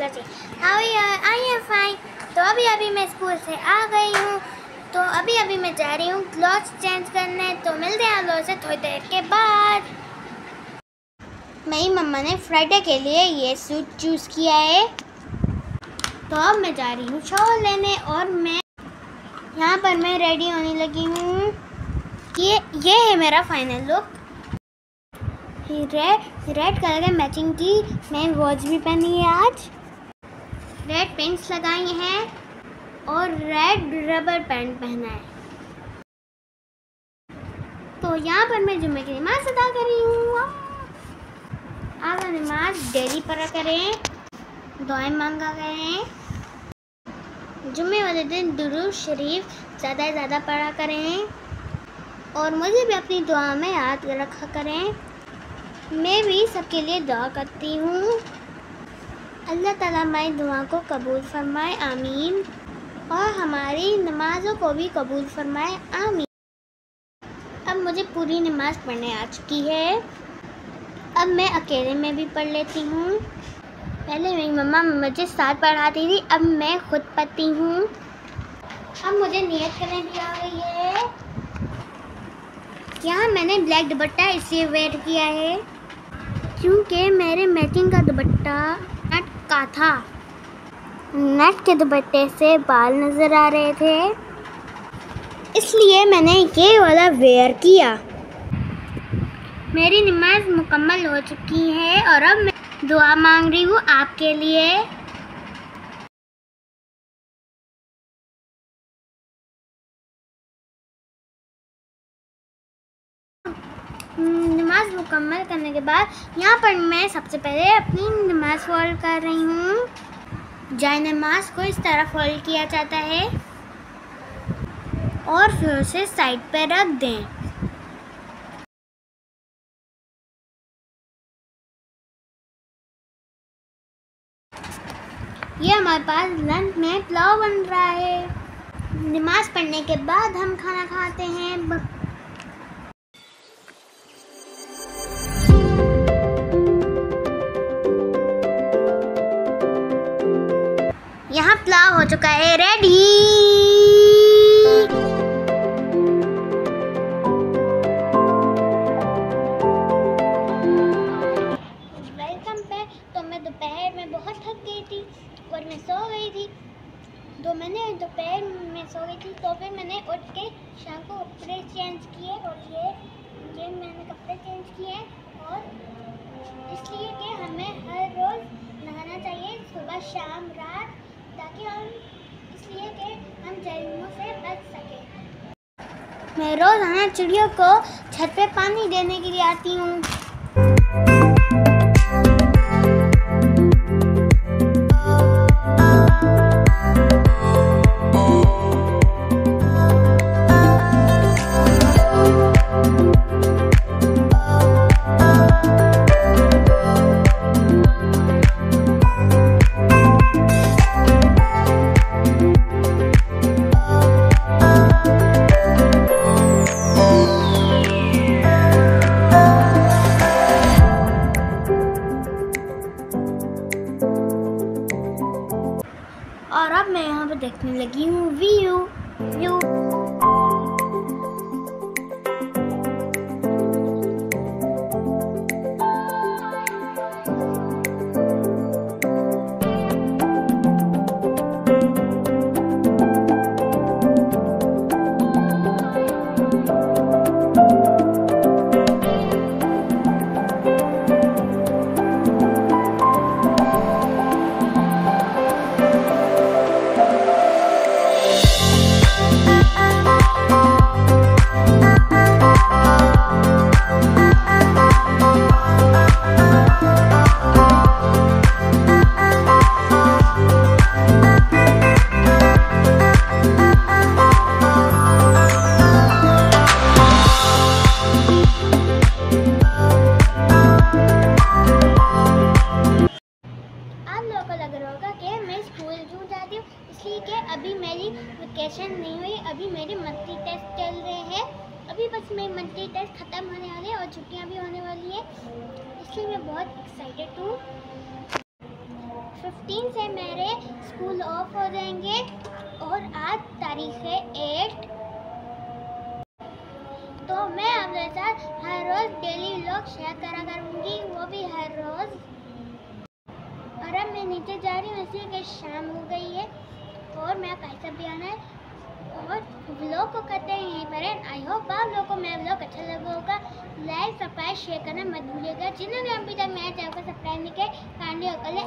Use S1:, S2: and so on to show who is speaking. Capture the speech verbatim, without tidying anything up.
S1: बोला चाहिए। हाउ यार आई एम फाइन। तो अभी अभी मैं स्कूल से आ गई हूँ, तो अभी अभी मैं जा रही हूँ क्लॉथ्स चेंज करने। तो मिलते हैं आप लोगों से थोड़ी देर के बाद। मेरी मम्मा ने फ्राइडे के लिए ये सूट चूज़ किया है, तो अब मैं जा रही हूँ शॉल लेने। और मैं यहाँ पर मैं रेडी होने लगी हूँ। ये ये है मेरा final look. Red red colour के मैचिंग की मैं वॉच भी पहनी है आज। रेड पेंट्स लगाई हैं और रेड रबर बैंड पहना है। तो यहाँ पर मैं जुम्मे की नमाज अदा कर रही हूँ। आप नमाज डेली पढ़ा करें, दुआएं मांगा करें। जुम्मे वाले दिन दुरूद शरीफ ज़्यादा से ज़्यादा पढ़ा करें और मुझे भी अपनी दुआ में याद रखा करें। मैं भी सबके लिए दुआ करती हूँ। अल्लाह ताला हमारी दुआ को कबूल फरमाए, आमीन। और हमारी नमाज़ों को भी कबूल फरमाए, आमीन। अब मुझे पूरी नमाज़ पढ़ने आ चुकी है। अब मैं अकेले में भी पढ़ लेती हूँ। पहले मेरी मम्मा मुझे साथ पढ़ाती थी, अब मैं खुद पढ़ती हूँ। अब मुझे नियत करने भी आ गई है। यहाँ मैंने ब्लैक दुपट्टा इसलिए वेयर किया है क्योंकि मेरे मैचिंग का दुपट्टा नेट का था। नेट के दुपट्टे से बाल नज़र आ रहे थे, इसलिए मैंने ये वाला वेयर किया। मेरी नमाज मुकम्मल हो चुकी है और अब मैं दुआ मांग रही हूँ आपके लिए। नमाज मुकम्मल करने के बाद यहाँ पर मैं सबसे पहले अपनी नमाज फोल्ड कर रही हूँ। जाए नमाज को इस तरह फोल्ड किया जाता है और फिर उसे साइड पर रख दें। ये हमारे पास लंच में पुलाव बन रहा है। नमाज पढ़ने के बाद हम खाना खाते हैं। यहाँ पुलाव हो चुका है रेडी। वेलकम पे। तो मैं दोपहर में बहुत थक गई थी और मैं सो गई थी। तो मैंने दोपहर में सो गई थी तो फिर मैंने उठ के शाम को कपड़े चेंज किए और ये ये मैंने कपड़े चेंज किए। और इसलिए कि हमें हर रोज़ नहाना चाहिए, सुबह शाम रात, ताकि हम इसलिए कि हम जरियों से बच सकें। मैं रोज़ाना चिड़ियों को छत पे पानी देने के लिए आती हूँ। और अब मैं यहाँ पर देखने लगी हूँ व्यू व्यू इसलिए कि अभी मेरी वेकेशन नहीं हुई, अभी मेरे मंथली टेस्ट चल रहे हैं। अभी बस मेरे मंथली टेस्ट ख़त्म होने वाले हैं और छुट्टियां भी होने वाली है, इसलिए मैं बहुत एक्साइटेड हूँ। फिफ्टीन से मेरे स्कूल ऑफ हो जाएंगे और आज तारीख है एट, तो मैं आपके साथ हर रोज़ डेली व्लॉग शेयर करा करूँगी, वो भी हर रोज़। और अब मैं नीचे जा रही हूँ इसलिए कि शाम हो गई है और मैं कैसा भी आना है और व्लॉग को करते हैं यहीं पर। आई होप आप लोगों को मेरा व्लॉग अच्छा लगा होगा। लाइक सब्सक्राइब शेयर करना मत भूलिएगा। जिन्होंने अभी तक मेरे चैनल को सब्सक्राइब नहीं किया काइंडली कर ले।